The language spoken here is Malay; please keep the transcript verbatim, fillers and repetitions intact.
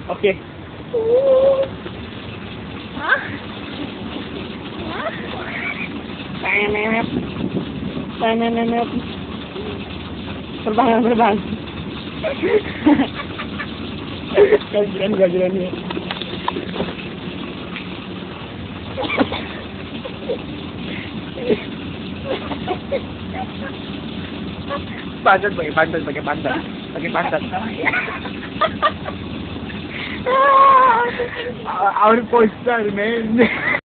Oke. Hah? Hah? Tenet. Tenet. Terbang, terbang. Gajiran, gajiran nih. Pantat, pakai pantat, pakai pantat, pakai pantat. Our poster, man.